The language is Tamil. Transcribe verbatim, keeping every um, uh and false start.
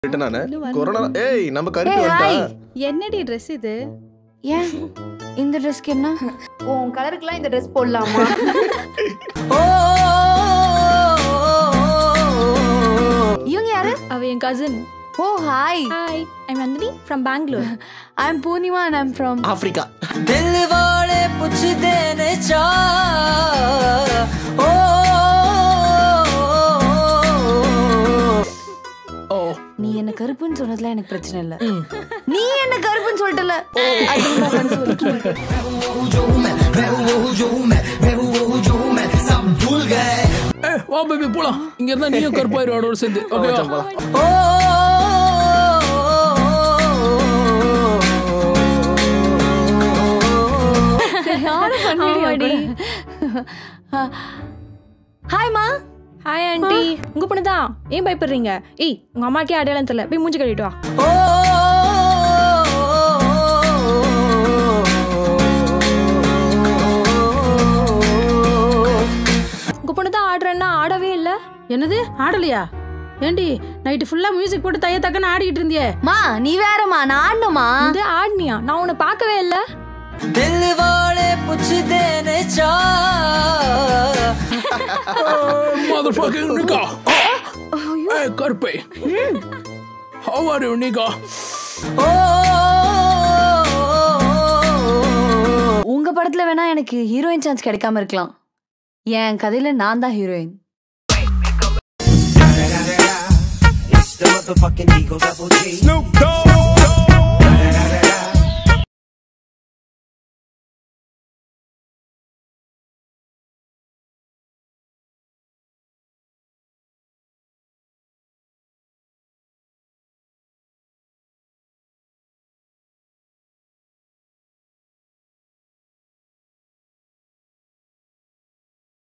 கொரோனா ஏய் நம்ம கருப்பு வந்தா என்னடி Dress இது ஏன் இந்த Dressக்கு என்ன உன் கலருக்குலாம் இந்த Dress போடலாமா இவங்க யாரு அவ என் cousin Oh hi Hi I'm Nandini from Bangalore I'm Poonima and I'm from Africa दिल वाले पूछते ने चा ஓ நீ என்ன கருப்புன்னு சொன்னதுல எனக்கு பிரச்சனை இல்ல நீ என்ன கருப்புன்னு சொல்லிட்டல அதுக்கு நான் கன்ஸ் சொல்லிட்டேன் ஏய் வா பேபி போலாம் இங்க இருந்தா நீயும் கருப்பாயிரோட சேர்ந்து ஓகேவா ஓ ஹாய் மா ஹாய் ஆண்டி உங்க பொண்ணு தான் ஏன் பயப்படுறீங்க ஏய் உங்க அம்மாக்கே அடையாளம் தெரியல போய் மூஞ்சி கழுவிட்டு வா உங்க பொண்ணு தான் ஆடுறேன்னா ஆடவே இல்ல என்னது ஆடலையா ஏண்டி நைட்டு ஃபுல்லா மியூசிக் போட்டு தைய தக்கன்னு ஆடிட்டு இருந்தியே மா நீ வேறமா நான் ஆடணுமா இது ஆடுனியா நான் உன்னை பார்க்கவே இல்ல दिल वाले पूछते ने चा motherfucking nigga hey karpe how are you nigga உங்க படத்துல வேணா எனக்கு ஹீரோயின் சான்ஸ் கிடைக்காம இருக்கலாம் என் கதையில நான் தான் heroine It's the motherfucking Eagle Double G. Snoop Dogg.